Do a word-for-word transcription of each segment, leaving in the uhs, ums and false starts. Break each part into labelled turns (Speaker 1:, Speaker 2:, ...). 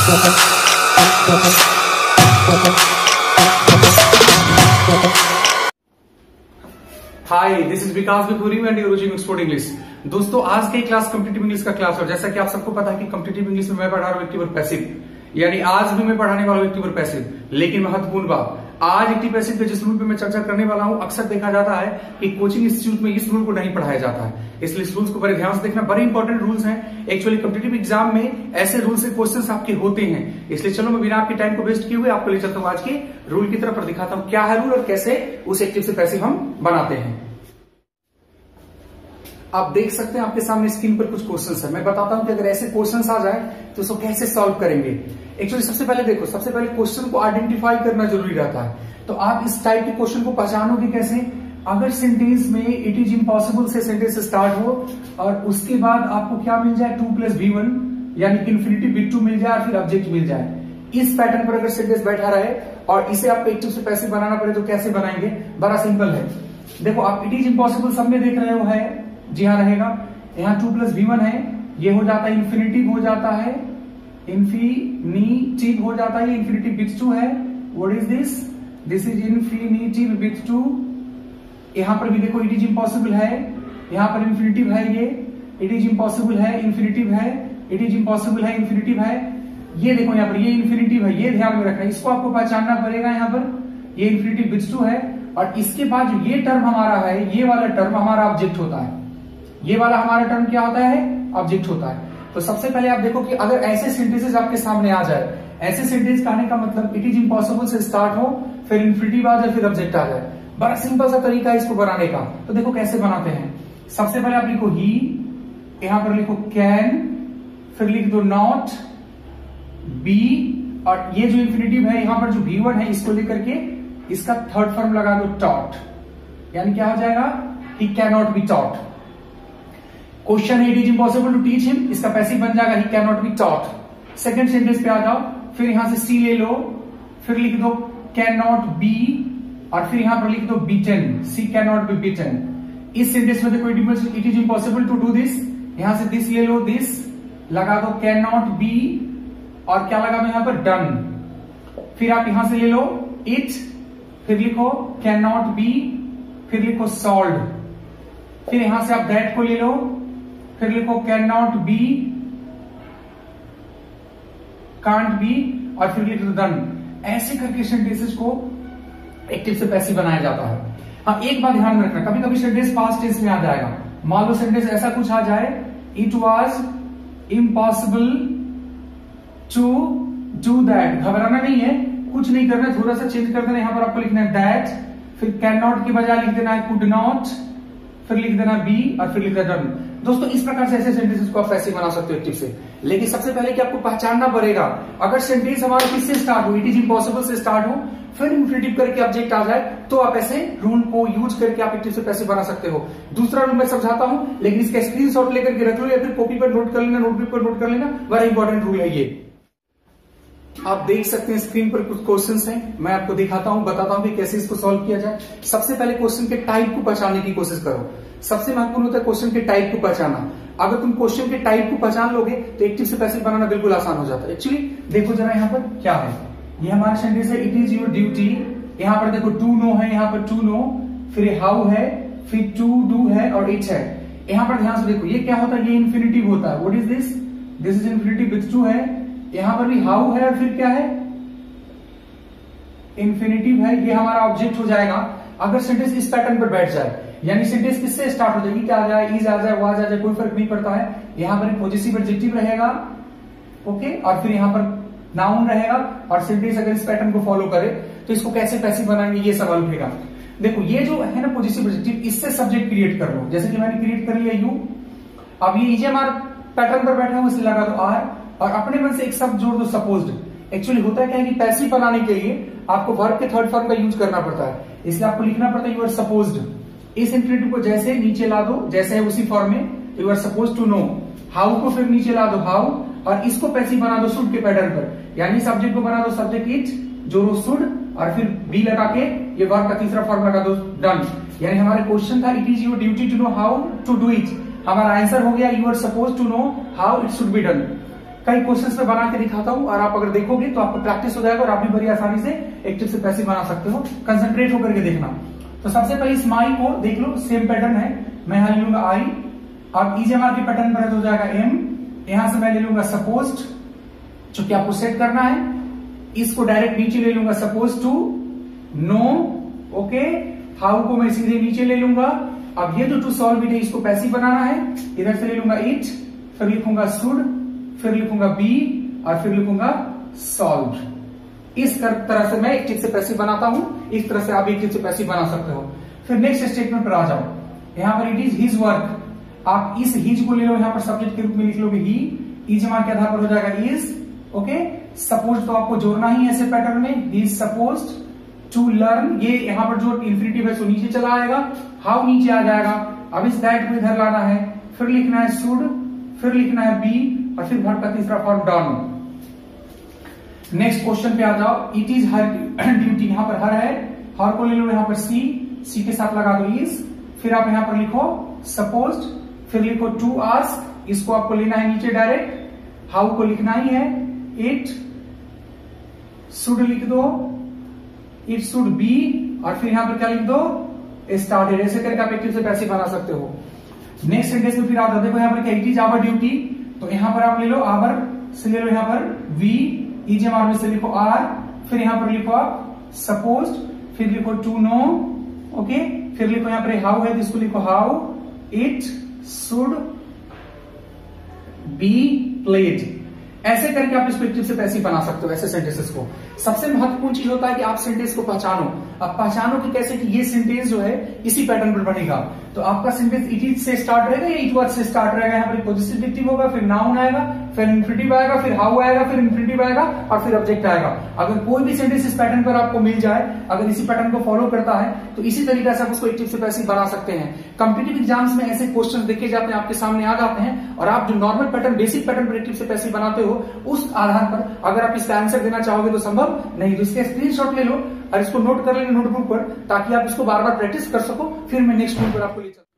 Speaker 1: Hi, this is Vikas Bipuri and you are watching export English. दोस्तों, आज के क्लास कॉम्पिटिटिव इंग्लिश का क्लास और जैसा कि आप सबको पता है कि कॉम्पिटिटिव इंग्लिश में मैं पढ़ा रहा हूं एक्टिव और पैसिव, यानी आज भी मैं पढ़ाने वाला हूं एक्टिव और पैसिव। लेकिन महत्वपूर्ण बात, आज एक्टिव पैसिव के जिस रूल पे मैं चर्चा करने वाला हूं, अक्सर देखा जाता है कि कोचिंग इंस्टीट्यूट में इस रूल को नहीं पढ़ाया जाता है, इसलिए इस रूल्स को बड़े ध्यान से देखना। बड़े इंपॉर्टेंट रूल्स हैं। एक्चुअली कॉम्पिटिटिव एग्जाम में ऐसे रूल से क्वेश्चंस आपके होते हैं, इसलिए चलो मैं बिना आपके टाइम को वेस्ट किए हुए आपको ले चलता हूं आज के रूल की तरफ और दिखाता हूं क्या है रूल और कैसे उस एक्टिव से पैसिव हम बनाते हैं। आप देख सकते हैं आपके सामने स्क्रीन पर कुछ क्वेश्चंस है। मैं बताता हूं कि अगर ऐसे क्वेश्चंस आ जाए तो उसको कैसे सॉल्व करेंगे। एक्चुअली सबसे पहले देखो, सबसे पहले क्वेश्चन को आइडेंटिफाई करना जरूरी रहता है। तो आप इस टाइप के क्वेश्चन को पहचानोगे कैसे? अगर सेंटेंस में इट इज इम्पॉसिबल से सेंटेंस स्टार्ट हो और उसके बाद आपको क्या मिल जाए, टू प्लस बी वन यानी कि इन्फिनिटिव बी टू मिल जाए और फिर ऑब्जेक्ट मिल जाए। इस पैटर्न पर अगर सेंटेंस बैठा रहे और इसे आपको एक्टिव से पैसिव बनाना पड़े तो कैसे बनाएंगे? बड़ा सिंपल है। देखो, आप इट इज इम्पॉसिबल सब में देख रहे हो, है जी हाँ रहेगा। यहाँ टू प्लस वी वन है, ये हो जाता है इन्फिनिटिव हो जाता है, इन्फिनिटिव हो जाता है, इन्फिनिटिव विथ टू है। What is this? This is infinitive with to. यहां पर भी देखो इट इज इम्पॉसिबल है, यहां पर इन्फिनिटिव है, ये इट इज इम्पॉसिबल है, इन्फिनिटिव है, इट इज इम्पॉसिबल है, इन्फिनिटिव है। ये देखो यहाँ पर ये इन्फिनिटिव है, ये ध्यान में रखना है, इसको आपको पहचानना पड़ेगा। यहाँ पर ये इन्फिनिटिव विथ टू है और इसके बाद जो ये टर्म हमारा है, ये वाला टर्म हमारा ऑब्जेक्ट होता है। ये वाला हमारा टर्म क्या होता है? ऑब्जेक्ट होता है। तो सबसे पहले आप देखो कि अगर ऐसे सेंटेंसेस आपके सामने आ जाए, ऐसे सेंटेंस कहने का मतलब इट इज इम्पॉसिबल से स्टार्ट हो, फिर इन्फिनिटिव आ जाए, फिर ऑब्जेक्ट आ जाए। बड़ा सिंपल सा तरीका है इसको बनाने का। तो देखो कैसे बनाते हैं। सबसे पहले आप लिखो ही, यहां पर लिखो कैन, फिर लिख दो नॉट, बी, और ये जो इन्फिनिटिव है यहां पर जो बी वन है इसको लेकर के इसका थर्ड फॉर्म लगा दो टॉट, यानी क्या हो जाएगा? He can not be taught. Question है it is impossible to teach him, इसका पैसिव बन जाएगा he can not be taught. Second sentence पे आ जाओ, फिर यहां से सी ले लो, फिर लिख दो कैन नॉट बी और फिर यहां पर लिख दो beaten, she can not be beaten. इस सेंटेंस में देखो it is impossible to do this, यहां से दिस ले लो, दिस लगा दो कैन नॉट बी और क्या लगा दो यहां पर डन। फिर आप यहां से ले लो इट, फिर लिखो कैन नॉट बी, फिर लिखो सॉल्व, फिर यहां से आप दैट को ले लो, फिर लिखो can not be, can't be और फिर लिख दो डन। ऐसे करके सेंटेंसेस को एक्टिव से पैसिव बनाया जाता है। हाँ, एक बात ध्यान में रखना, कभी कभी सेंटेंस पास्ट टेंस में आ जाएगा। मान लो सेंटेंस ऐसा कुछ आ जाए, it was impossible to do that. घबराना नहीं है, कुछ नहीं करना, थोड़ा सा चेंज कर देना। यहां पर आपको लिखना है दैट, फिर कैन नॉट की बजाय लिख देना है कुड नॉट, फिर लिख देना बी और फिर लिख देना डन। दोस्तों, इस प्रकार से ऐसे सेंटेंसेस को आप पैसिव बना सकते हो एक्टिव से। लेकिन सबसे पहले कि आपको पहचानना पड़ेगा, अगर सेंटेंस हमारा किससे स्टार्ट हो, इट इज इम्पॉसिबल से स्टार्ट हो, फिर इन्फिनिटिव करके ऑब्जेक्ट आ जाए, तो आप ऐसे रूल को यूज करके आप एक्टिव से पैसिव बना सकते हो। दूसरा रूल मैं समझाता हूं, लेकिन इसका स्क्रीनशॉट लेकर के रख लो या फिर कॉपी पर नोट कर लेना, नोटबुक पर नोट कर लेना। बड़ा इंपॉर्टेंट रूल है ये। आप देख सकते हैं स्क्रीन पर कुछ क्वेश्चंस हैं, मैं आपको दिखाता हूं, बताता हूं कि कैसे इसको सॉल्व किया जाए। सबसे पहले क्वेश्चन के टाइप को पहचानने की कोशिश करो। सबसे महत्वपूर्ण होता है क्वेश्चन के टाइप को पहचानना। अगर तुम क्वेश्चन के टाइप को पहचान लोगे तो एक्टिव से पैसिव बनाना बिल्कुल आसान हो जाता है। एक्चुअली देखो जरा यहाँ पर क्या है, ये हमारा सेंटेंस है इट इज योर ड्यूटी। यहाँ पर देखो टू नो है, यहाँ पर टू नो, फिर हाउ है, फिर टू डू है और इट है। यहाँ पर ध्यान से देखो ये क्या होता है, ये इन्फिनिटिव होता है। What is this? This is infinitive with to है। यहां पर भी हाउ है और फिर क्या है? इन्फिनिटिव है। ये हमारा ऑब्जेक्ट हो जाएगा। अगर सेंटेंस इस पैटर्न पर बैठ जाए, यानी सेंटेंस किससे स्टार्ट हो जाएगी, क्या आ जाए, इज आ जाए, वाज आ जाए, कोई फर्क नहीं पड़ता है। यहां पर पॉजिटिव एडजेक्टिव रहेगा, ओके, और फिर यहां पर नाउन रहेगा। और सेंटेंस अगर इस पैटर्न को फॉलो करे तो इसको कैसे पैसिव बनाएंगे, ये सवाल उठेगा। देखो ये जो है ना पॉजिटिव एडजेक्टिव, इससे सब्जेक्ट क्रिएट कर लो। जैसे कि मैंने क्रिएट कर लिया यू, अब ये इज हमारा पैटर्न पर बैठा हुआ, इसलिए लगा दो आर और अपने मन से एक शब्द जोड़ दो सपोज्ड। एक्चुअली होता है क्या है कि पैसिव बनाने के लिए आपको वर्ब के थर्ड फॉर्म का यूज करना पड़ता है, इसलिए आपको लिखना पड़ता है यू आर सपोज्ड। इस इन्फिनिटिव को जैसे नीचे ला दो, जैसे है उसी फॉर्म में, you are suppose to know. How को फिर नीचे ला दो हाउ, और इसको पैसिव बना दो शुड के पैटर्न पर, यानी सब्जेक्ट को बना दो सब्जेक्ट इट, जोड़ो शुड और फिर बी लगा के ये वर्ब का तीसरा फॉर्म लगा दो डन। यानी हमारा क्वेश्चन था it is your duty to know how to do it, हमारा आंसर हो गया you are suppose to know how it should be done. कई क्वेश्चंस पे बना के दिखाता हूं और आप अगर देखोगे तो आपको प्रैक्टिस हो जाएगा और आप भी बड़ी आसानी से एक्टिव से पैसिव बना सकते हो। कंसंट्रेट होकर के देखना। तो सबसे पहले इस माई को देख लो, सेम पैटर्न है। मैं यहां ले लूंगा आई, अब ईजेएमआर के पैटर्न पर हो जाएगा एम, यहां से मैं ले लूंगा सपोज्ड, चूंकि आपको सेट करना है। इसको डायरेक्ट नीचे ले लूंगा suppose to, know, okay. How को मैं सीधे नीचे ले लूंगा। अब ये जो टू सॉल्व इट है इसको पैसिव बनाना है, इधर से ले लूंगा इट, फिर लिखूंगा शुड, फिर लिखूंगा बी और फिर लिखूंगा सॉल्व। इस तरह से मैं एक्टिव से पैसिव बनाता हूं, इस तरह से आप एक्टिव से पैसिव बना सकते हो। फिर नेक्स्ट स्टेटमेंट पर आ जाओ। यहां पर इट इज हिज वर्क, आप इस हिज को ले लो, यहां पर सब्जेक्ट के रूप में लिख लोगे ही, ईजेएमआर के आधार पर हो जाएगा इज, ओके। सपोज तो आपको जोड़ना ही ऐसे पैटर्न में, he is supposed to learn, ये यहां पर जो इंफिनिटिव है सो नीचे चला आएगा, हाउ नीचे आ जाएगा। अब इस दैट को इधर लाना है, फिर लिखना है शुड, फिर लिखना है बी और फिर वर्ब का तीसरा फॉर्म डन। नेक्स्ट क्वेश्चन पे आ जाओ। इट इज हर ड्यूटी, यहां पर हर है, हर को ले लो यहां पर सी, सी के साथ लगा दो इज, फिर आप यहां पर लिखो सपोज्ड, फिर लिखो टू आस्क, इसको आपको लेना है नीचे डायरेक्ट, हाउ को लिखना ही है, इट शुड लिख दो, इट शुड बी और फिर यहां पर क्या लिख दो, स्टार्टेड। ऐसे करके आप एक्टिव से पैसिव बना सकते हो। नेक्स्ट सेंटेंस में फिर आप देखो यहां पर क्या, इट इज आवर ड्यूटी, तो यहां पर आप ले लो आवर से ले लो यहां पर वी, ईजेएमआर में से लिखो आर, फिर यहां पर लिखो आप सपोज्ड, फिर लिखो टू नो, ओके। फिर लिखो यहां पर हाउ है तो इसको लिखो how, it should be played. ऐसे करके आप इसको एक्टिव से पैसिव बना सकते हो, ऐसे सेंटेंसेस को। सबसे महत्वपूर्ण चीज होता है कि आप सेंटेंस को पहचानो। अब पहचानो कि कैसे कि ये सेंटेंस जो है इसी पैटर्न पर बनेगा। तो आपका सेंटेंस इट इज से स्टार्ट रहेगा या इट वाज से स्टार्ट रहेगा, यहाँ पर पॉजिटिव एडजेक्टिव होगा, फिर नाउन आएगा, फिर इन्फिनिटिव आएगा, फिर हाउ आएगा, फिर इन्फिनिटिव आएगा और फिर ऑब्जेक्ट आएगा। अगर कोई भी सेंटेंस इस पैटर्न पर आपको मिल जाए, अगर इसी पैटर्न को फॉलो करता है तो इसी तरीके से आप उसको एक्टिव से पैसिव बना सकते हैं। कॉम्पिटिटिव एग्जाम्स में ऐसे क्वेश्चन देखे जाते हैं, आपके सामने आ जाते हैं और आप जो नॉर्मल पैटर्न, बेसिक पैटर्न पर एक्टिव से पैसिव बनाते हो, उस आधार पर अगर आप इसका आंसर देना चाहोगे तो संभव नहीं। तो इसके स्क्रीनशॉट ले लो और इसको नोट कर लेना नोटबुक पर, ताकि आप इसको बार बार प्रैक्टिस कर सको। फिर मैं नेक्स्ट पॉइंट पर आपको ले चलता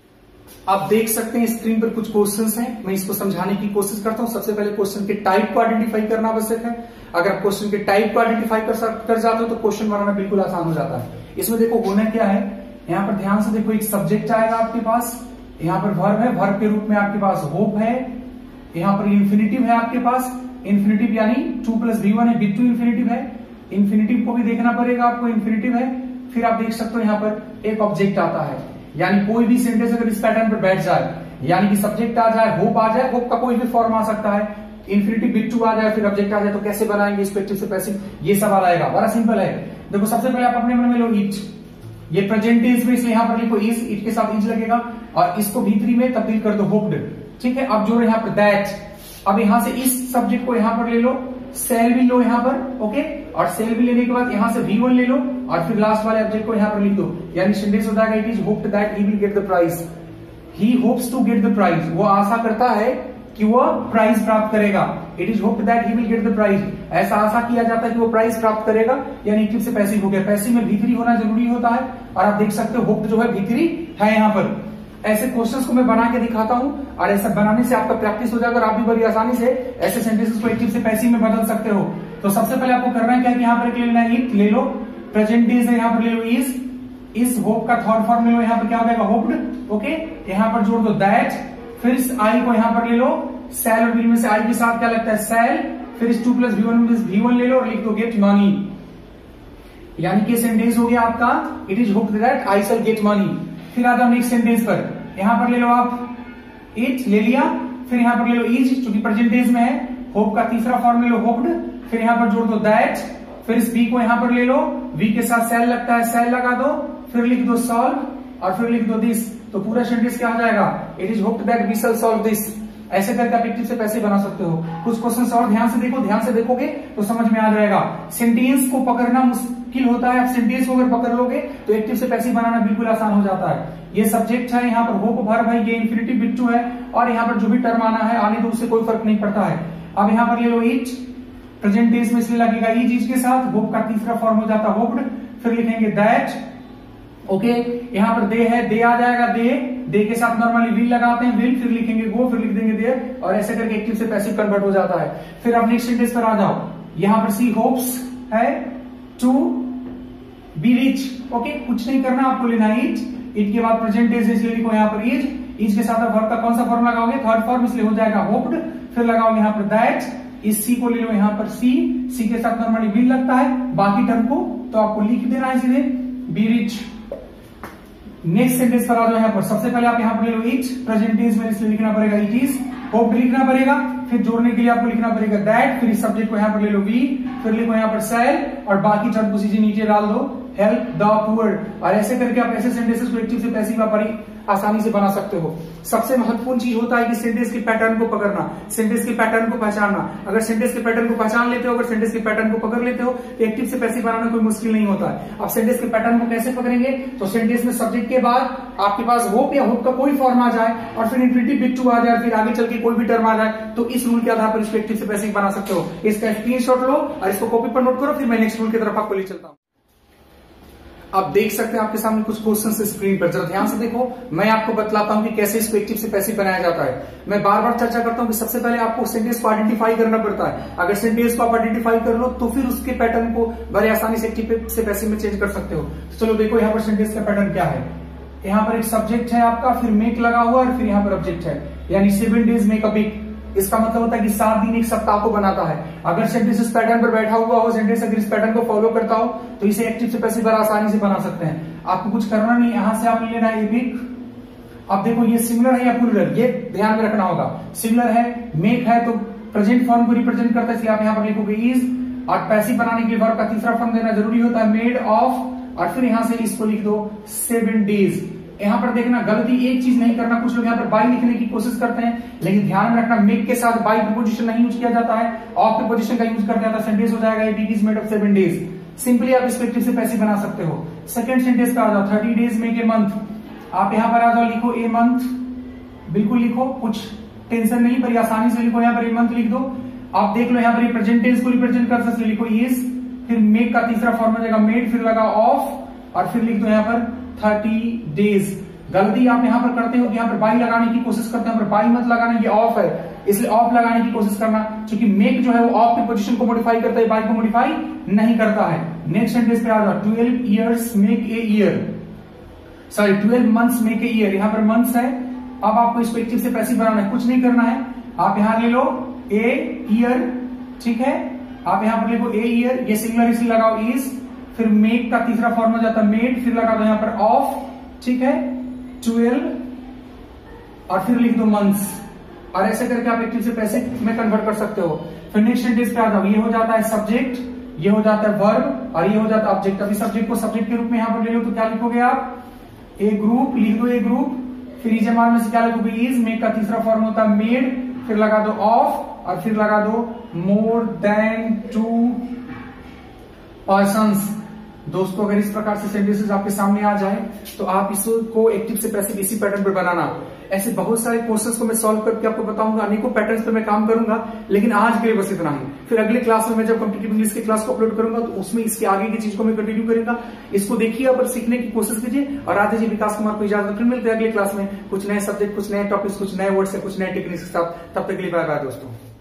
Speaker 1: हूं। आप देख सकते हैं स्क्रीन पर कुछ क्वेश्चंस हैं, मैं इसको समझाने की कोशिश करता हूं। सबसे पहले क्वेश्चन के टाइप को आइडेंटिफाई करना आवश्यक है। अगर आप क्वेश्चन के टाइप को आइडेंटिफाई कर, कर जाते हो तो क्वेश्चन बनाना बिल्कुल आसान हो जाता है। इसमें देखो होना क्या है, यहाँ पर ध्यान से देखो, एक सब्जेक्ट आएगा आपके पास, यहाँ पर वर्ब है, वर्ब के रूप में आपके पास होप है, यहाँ पर इन्फिनिटिव है आपके पास, इन्फिनिटिव यानी टू प्लस वी वन है, बी टू इन्फिनिटिव है, इन्फिनिटिव को भी देखना पड़ेगा आपको, इन्फिनिटिव है। फिर आप देख सकते हो यहाँ पर एक ऑब्जेक्ट आता है, यानी कोई भी सेंटेंस अगर इस पैटर्न पर बैठ जाए, यानी कि सब्जेक्ट आ जाए, होप आ जाए, होप का कोई भी फॉर्म आ सकता है, इन्फिनिटिव बी टू आ जाए, फिर ऑब्जेक्ट आ जाए, तो कैसे बनाएंगे इसको एक्टिव से पैसिव, ये सवाल आएगा। बड़ा सिंपल है। देखो सबसे पहले आप अपने मन में लो इट, ये प्रेजेंट टेंस में, इसलिए यहां पर लिखो इज, इट के साथ इज लगेगा और इसको बी थ्री में तब्दील कर दो होप्ड, ठीक है। अब जोड़ो यहाँ पर दैट, अब यहां से इस सब्जेक्ट को यहां पर ले लो, सेल भी लो यहां पर, ओके, और सेल भी लेने के बाद यहां से वी वन ले लो और फिर लास्ट वाले ऑब्जेक्ट को यहां पर लिख दो, यानी सेंटेंस हो जाएगा it is hoped that he will get the prize, he hopes to get the prize, वो आशा करता है कि वो प्राइज प्राप्त करेगा। It is hoped that he will get the prize, ऐसा आशा किया जाता है कि वो प्राइज प्राप्त करेगा, यानी एक्टिव से पैसिव हो गया। पैसिव में वी थ्री होना जरूरी होता है और आप देख सकते हो होप्ड जो है वी थ्री है यहाँ पर। ऐसे क्वेश्चंस को मैं बना के दिखाता हूं और ऐसा बनाने से आपका प्रैक्टिस हो जाएगा और आप भी बड़ी आसानी से ऐसे सेंटेंसेस को एक्टिव से पैसिव में बदल सकते हो। तो सबसे पहले आपको करना है क्या कि यहाँ पर ले लेना है इट, ले लो, प्रेजेंट टेंस है यहाँ पर ले लो इज, इस होप का थर्ड फॉर्म ले लो, यहाँ पर क्या हो जाएगा होप्ड, ओके। यहाँ पर जोड़ दो दैट, फिर इस आई को यहाँ पर ले लो, सेल और विल में से आई के साथ क्या लगता है सेल, फिर इस टू प्लस वी वन में वी वन ले लो और लिख दो गेट मनी, यानी कि सेंटेंस हो गया आपका it is hoped that I shall get money. फिर आता हूं नेक्स्ट सेंटेंस पर, यहां पर ले लो आप इट ले लिया, फिर यहां पर ले लो इज, क्योंकि प्रेजेंट टेंस में है, होप का तीसरा फॉर्म ले लो होप्ड, फिर यहां पर जोड़ दो दैट, फिर इस बी को यहां पर ले लो, वी के साथ सेल लगता है सेल लगा दो, फिर लिख दो सॉल्व और फिर लिख दो दिस, तो पूरा सेंटेंस क्या हो जाएगा, it is hoped that we shall solve this. ऐसे करके आप एक्टिव से पैसे बना सकते हो। कुछ क्वेश्चंस और ध्यान से देखो, ध्यान से देखोगे तो समझ में आ जाएगा। सेंटेंस को पकड़ना मुश्किल होता है, आप सेंटेंस को अगर पकड़ लोगे तो एक्टिव से पैसिव बनाना बिल्कुल आसान हो जाता है। ये सब्जेक्ट है, यहाँ पर होप वर्ब है, ये इन्फिनिटिव बी टू है और यहाँ पर जो भी टर्म आना है आने तो उससे कोई फर्क नहीं पड़ता है। अब यहाँ पर ले लो इट, प्रेजेंट टेंस में इसलिए लगेगा इज, इज के साथ होप का तीसरा फॉर्म हो जाता होप्ड, फिर लिखेंगे दैट, ओके। यहाँ पर दे है, दे आ जाएगा दे, दे के साथ नॉर्मली विल लगाते हैं, विल, फिर लिखेंगे गो, फिर लिख देंगे देयर, और ऐसे करके एक्टिव से पैसिव कन्वर्ट हो जाता है। फिर आप नेक्स्ट सेंटेंस पर आ जाओ। यहां पर सी होप्स है टू बी रिच। ओके, कुछ नहीं करना, आपको लेना इट, इट के बाद प्रेजेंट टेंस इसलिए लिखो यहाँ पर इज, इज के साथ वर्ब का कौन सा फॉर्म लगाओगे, थर्ड फॉर्म, इसलिए हो जाएगा होप्ड, फिर लगाओगे यहाँ पर दैट, इस सी को ले लो यहाँ पर सी, सी के साथ नॉर्मली विल लगता है, बाकी टर्म को तो आपको लिख देना है सीधे बी रिच। नेक्स्ट सेंटेंस पर आ जाओ। यहाँ पर सबसे पहले आप यहाँ पर ले लो इट, प्रेजेंट टेंस में इसलिए लिखना पड़ेगा इट इज, होप लिखना पड़ेगा, फिर जोड़ने के लिए आपको लिखना पड़ेगा दैट, फिर इस सब्जेक्ट को यहाँ पर ले लो वी, फिर लिखो यहाँ पर सैल, और बाकी टर्म को सीधे नीचे डाल दो हेल्प द पुअर, और ऐसे करके आप ऐसे सेंटेंसेस को एक्टिव से पैसिव आप बड़ी आसानी से बना सकते हो। सबसे महत्वपूर्ण चीज होता है कि सेंटेंस के पैटर्न को पकड़ना, सेंटेंस के पैटर्न को पहचानना। अगर सेंटेंस के पैटर्न को पहचान लेते हो, अगर सेंटेंस के पैटर्न को पकड़ लेते हो, तो एक्टिव से पैसिव बनाना कोई मुश्किल नहीं होता है। अब सेंटेंस के पैटर्न को कैसे पकड़ेंगे, तो सेंटेंस में सब्जेक्ट के बाद आपके पास होप या होप का कोई फॉर्म आ जाए, और फिर इंफिनिटिव बिग टू आ जाए, फिर आगे चल के कोई भी टर्म आ जाए, तो इस रूल के आधार पर इसको एक्टिव से पैसिव बना सकते हो। इसका स्क्रीनशॉट लो और इसको कॉपी पर नोट करो, फिर मैं नेक्स्ट रूल की तरफ आपको ले चलता हूं। आप देख सकते हैं आपके सामने कुछ क्वेश्चंस स्क्रीन पर, जरा ध्यान से देखो। मैं आपको बतलाता हूं कि कैसे इसको एक्टिव से पैसिव बनाया जाता है। मैं बार बार चर्चा करता हूं कि सबसे पहले आपको सेंटेंस को आइडेंटिफाई करना पड़ता है। अगर सेंटेंस को आप आइडेंटिफाई कर लो तो फिर उसके पैटर्न को बड़े आसानी से एक्टिव से पैसिव में चेंज कर सकते हो। तो चलो देखो यहाँ पर सेंटेंस का पैटर्न क्या है। यहाँ पर एक सब्जेक्ट है आपका, फिर मेक लगा हुआ, और फिर यहाँ पर ऑब्जेक्ट है, यानी seven days make a week. इसका मतलब होता है कि सात दिन एक सप्ताह को बनाता है। अगर सेंटेंस इस पैटर्न पर बैठा हुआ हो, सेंटेंस अगर इस पैटर्न को फॉलो करता हो, तो इसे एक्टिव से पैसिव बड़ा आसानी से बना सकते हैं। आपको कुछ करना नहीं, यहां से आप लेना है वीक। अब देखो ये सिमिलर है या प्लूरल, ये ध्यान में रखना होगा। सिमिलर है, मेक है तो प्रेजेंट फॉर्म को रिप्रेजेंट करता है, इसलिए आप यहाँ पर लिखोगे इज, और पैसिव बनाने के लिए वर्ब का तीसरा फॉर्म देना जरूरी होता है, मेड ऑफ, और फिर यहां से इसको लिख दो सेवन डेज। यहाँ पर देखना गलती एक चीज नहीं करना, कुछ लोग यहाँ पर बाई लिखने की कोशिश करते हैं, लेकिन ध्यान में रखना मेक के साथ बाई प्रीपोजिशन नहीं यूज किया जाता है, ऑफ प्रीपोजिशन का यूज कर दिया जाता है। सेंटेंस हो जाएगा a week is made of seven days. Simply आप इसको एक्टिव से पैसिव बना सकते हो। सेकंड सेंटेंस पे आ जाओ, thirty days make a month. आप यहाँ पर आ जाओ, लिखो ए मंथ, बिल्कुल लिखो, कुछ टेंशन नहीं, पर आसानी से लिखो। यहाँ पर ए मंथ लिख दो। आप देख लो यहाँ पर प्रेजेंट टेंस को रिप्रेजेंट कर सकते, लिखो इज, फिर मेक का तीसरा फॉर्म हो जाएगा मेड, फिर लगा ऑफ, और फिर लिख दो यहाँ पर थर्टी डेज। गलती आप यहाँ पर करते हो कि यहाँ पर बाई लगाने की कोशिश करते हैं, पर बाई मत लगाना, ये ऑफ है, इसलिए ऑफ लगाने की कोशिश करना, क्योंकि मेक जो है वो ऑफ की पोजीशन को मॉडिफाई करता है, बाई को मॉडिफाई नहीं करता है। नेक्स्ट सेंटेंस पे आ जाओ, twelve years make a year, sorry twelve months make a year. यहाँ पर मंथ्स है, अब आपको इसको एक्टिव से पैसिव बनाना है, कुछ नहीं करना है। आप यहाँ ले लो ए ईयर, ठीक है, आप यहाँ पर लिखो ए ईयर, ये सिंगुलर इसलिए लगाओ इज, फिर मेक का तीसरा फॉर्म हो जाता है मेड, फिर लगा दो यहाँ पर ऑफ, ठीक है, ट्वेल्व, और फिर लिख दो मंथ्स, और ऐसे करके आप एक्टिव से पैसिव में कन्वर्ट कर सकते हो। फिर नेक्स्ट सेंटेंस पे आ जाओ, ये हो जाता है सब्जेक्ट, ये हो जाता है वर्ब, और ये हो जाता है ऑब्जेक्ट। अभी सब्जेक्ट को सब्जेक्ट के रूप में यहाँ पर ले लो तो क्या लिखोगे आप, ए ग्रुप, लिख दो ए ग्रुप, फिर इज एम आर में से क्या लिखोगे इज, मेक का तीसरा फॉर्म होता है मेड, फिर लगा दो ऑफ, और फिर लगा दो मोर देन टू पर्सन्स। दोस्तों अगर इस प्रकार से सेंटेंसेस आपके सामने आ जाए तो आप इसको एक्टिव से पैसिव इसी पैटर्न पर बनाना। ऐसे बहुत सारे क्वेश्चंस को मैं सॉल्व करके आपको बताऊंगा, अनेकों पैटर्न्स पे मैं काम करूंगा, लेकिन आज के लिए बस इतना ही। फिर अगले क्लास में मैं जब कॉम्पिटिटिव इंग्लिश की क्लास को अपलोड करूंगा तो उसमें इसके आगे की चीज को मैं कंटिन्यू करूंगा। इसको देखिए और सीखने की कोशिश कीजिए, और आते जी विकास कुमार को इजाजत। फिर मिलते हैं अगले क्लास में कुछ नए सब्जेक्ट, कुछ नए टॉपिक्स, कुछ नए वर्ड्स, कुछ नए टेक्निक्स के साथ। तब तक के लिए बाय बाय दोस्तों।